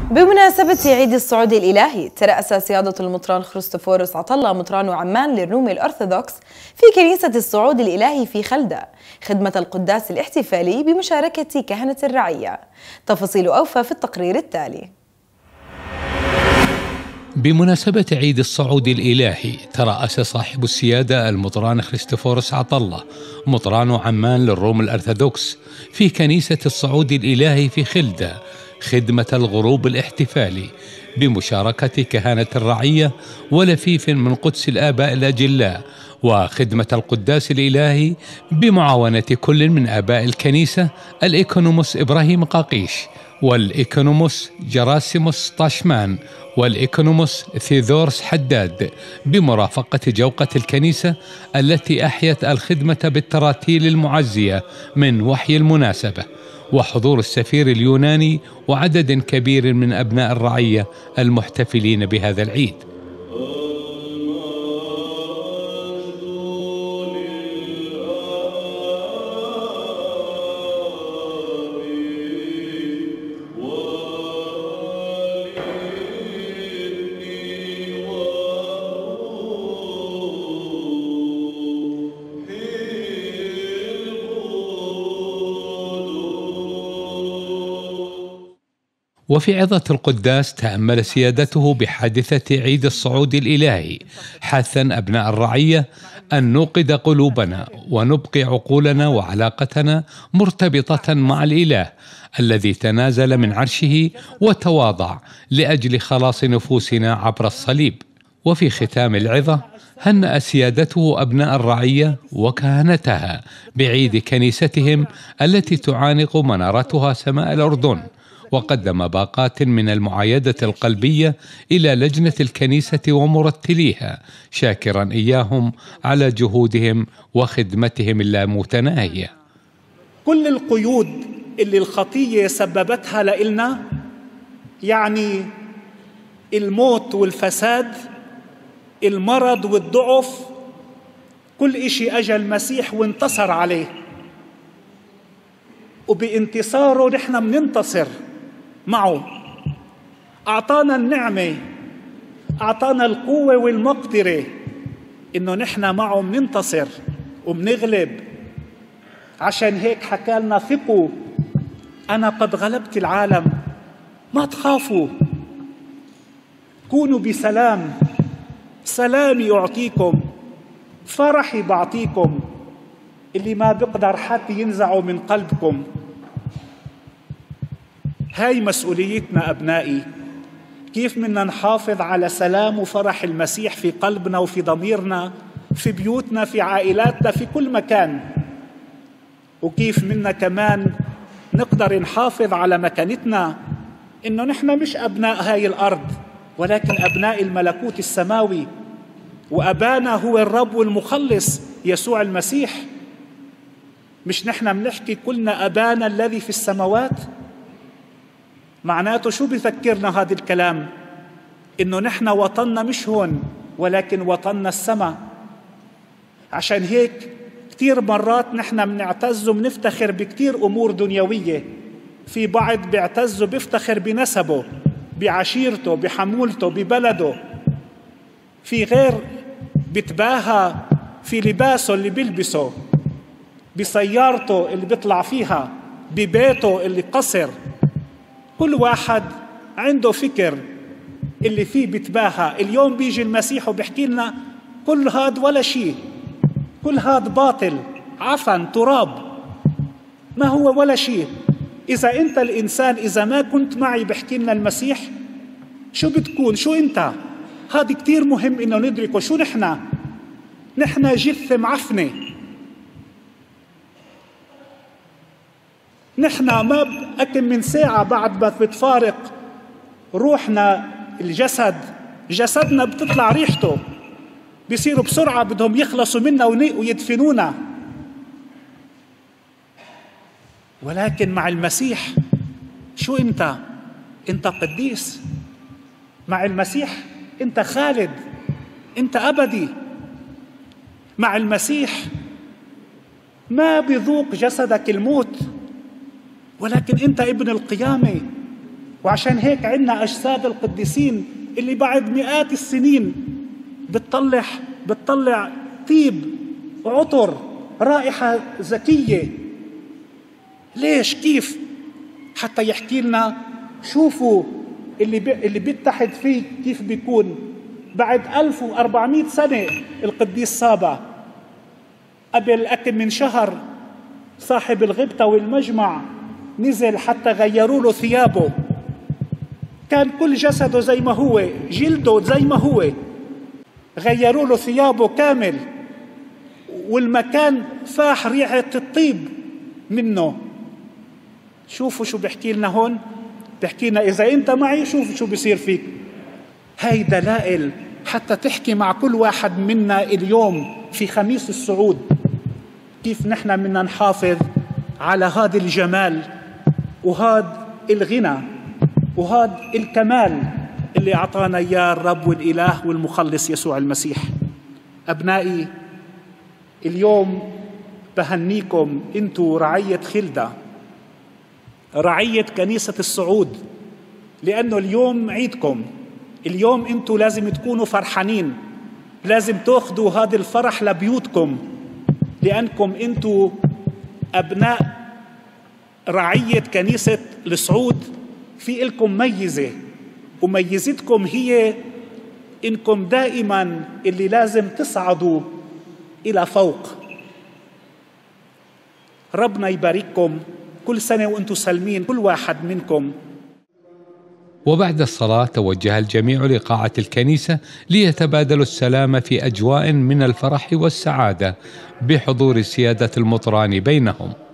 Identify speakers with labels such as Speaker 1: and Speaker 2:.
Speaker 1: بمناسبة عيد الصعود الإلهي ترأس سيادة المطران خريستوفورس عطلة مطران عمان للروم الأرثوذكس في كنيسة الصعود الإلهي في خلدة خدمة القداس الاحتفالي بمشاركة كهنة الرعية. تفاصيل أوفى في التقرير التالي.
Speaker 2: بمناسبة عيد الصعود الإلهي ترأس صاحب السيادة المطران خريستوفورس عطلة مطران عمان للروم الأرثوذكس في كنيسة الصعود الإلهي في خلدة خدمة الغروب الاحتفالي بمشاركة كهنة الرعية ولفيف من قدس الآباء الأجلاء وخدمة القداس الإلهي بمعاونة كل من آباء الكنيسة الإيكونوموس إبراهيم قاقيش والإيكونوموس جراسيموس طاشمان والإيكونوموس ثيودورس حداد بمرافقة جوقة الكنيسة التي أحيت الخدمة بالتراتيل المعزية من وحي المناسبة وحضور السفير اليوناني وعدد كبير من أبناء الرعية المحتفلين بهذا العيد. وفي عظة القداس تأمل سيادته بحادثة عيد الصعود الإلهي حثا أبناء الرعية أن نوقد قلوبنا ونبقي عقولنا وعلاقتنا مرتبطة مع الإله الذي تنازل من عرشه وتواضع لأجل خلاص نفوسنا عبر الصليب. وفي ختام العظة هنأ سيادته أبناء الرعية وكهنتها بعيد كنيستهم التي تعانق منارتها سماء الأردن، وقدم باقات من المعايدة القلبية إلى لجنة الكنيسة ومرتليها شاكرا إياهم على جهودهم وخدمتهم اللامتناهية.
Speaker 3: كل القيود اللي الخطية سببتها لإلنا، يعني الموت والفساد، المرض والضعف، كل إشي أجى المسيح وانتصر عليه، وبانتصاره نحن مننتصر معه. أعطانا النعمة، أعطانا القوة والمقدرة إنه نحن معه مننتصر ومنغلب. عشان هيك حكى لنا ثقوا أنا قد غلبت العالم، ما تخافوا، كونوا بسلام، سلامي أعطيكم، فرحي بعطيكم، اللي ما بيقدر حتى ينزعه من قلبكم. هاي مسؤوليتنا أبنائي، كيف بدنا نحافظ على سلام وفرح المسيح في قلبنا وفي ضميرنا، في بيوتنا، في عائلاتنا، في كل مكان، وكيف بدنا كمان نقدر نحافظ على مكانتنا، إنه نحن مش أبناء هاي الأرض ولكن أبناء الملكوت السماوي، وأبانا هو الرب والمخلص يسوع المسيح. مش نحن بنحكي كلنا أبانا الذي في السماوات؟ معناته شو بذكرنا هذا الكلام؟ إنه نحن وطننا مش هون ولكن وطننا السماء. عشان هيك كتير مرات نحن بنعتز وبنفتخر بكتير أمور دنيوية. في بعض بيعتز وبيفتخر بنسبه، بعشيرته، بحمولته، ببلده. في غير بتباهى في لباسه اللي بيلبسه، بسيارته اللي بيطلع فيها، ببيته اللي قصر. كل واحد عنده فكر اللي فيه بتباهى. اليوم بيجي المسيح وبيحكي لنا كل هاد ولا شيء، كل هاد باطل، عفن، تراب، ما هو ولا شيء. إذا أنت الإنسان، إذا ما كنت معي بحكي لنا المسيح، شو بتكون؟ شو أنت؟ هذا كتير مهم إنه ندركه. شو نحن جثة معفنة. نحن ما أكم من ساعة بعد ما بتفارق روحنا الجسد، جسدنا بتطلع ريحته، بيصيروا بسرعة بدهم يخلصوا منا ويدفنونا. ولكن مع المسيح شو أنت قديس. مع المسيح أنت خالد، أنت أبدي. مع المسيح ما بيذوق جسدك الموت، ولكن أنت ابن القيامة، وعشان هيك عندنا أجساد القديسين اللي بعد مئات السنين بتطلع طيب وعطر رائحة زكية. ليش؟ كيف؟ حتى يحكي لنا شوفوا اللي بيتحد فيه كيف بيكون. بعد 1400 سنة القديس صابا قبل أكم من شهر صاحب الغبطة والمجمع نزل حتى غيروا له ثيابه، كان كل جسده زي ما هو، جلده زي ما هو، غيروا له ثيابه كامل، والمكان فاح ريحة الطيب منه. شوفوا شو بيحكي لنا هون، بيحكي لنا إذا أنت معي شوف شو بيصير فيك. هاي دلائل حتى تحكي مع كل واحد منا اليوم في خميس الصعود كيف نحن بدنا نحافظ على هذا الجمال وهذا الغنى وهذا الكمال اللي أعطانا إياه الرب والإله والمخلص يسوع المسيح. أبنائي، اليوم بهنيكم أنتوا رعية خلدة، رعية كنيسة الصعود، لأنه اليوم عيدكم. اليوم أنتوا لازم تكونوا فرحانين، لازم تأخذوا هذا الفرح لبيوتكم، لأنكم أنتوا أبناء رعية كنيسة الصعود. في لكم ميزة، وميزتكم هي إنكم دائما اللي لازم تصعدوا إلى فوق. ربنا يبارككم، كل سنة وأنتم سالمين كل واحد منكم.
Speaker 2: وبعد الصلاة توجه الجميع لقاعة الكنيسة ليتبادلوا السلام في أجواء من الفرح والسعادة بحضور سيادة المطران بينهم.